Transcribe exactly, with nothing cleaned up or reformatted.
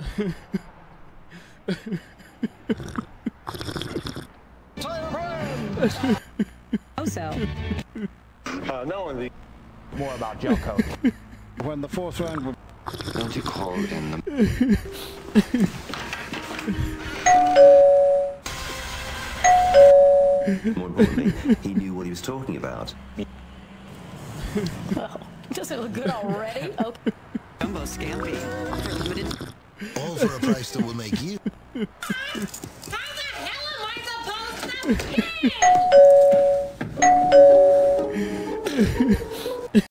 Oh, so. Uh, no one more about gel coat. When the fourth round was... Don't you call in the... More importantly, he knew what he was talking about. Oh, does it look good already? Oh. Jumbo Scampi. For limited... All for a price that will make you...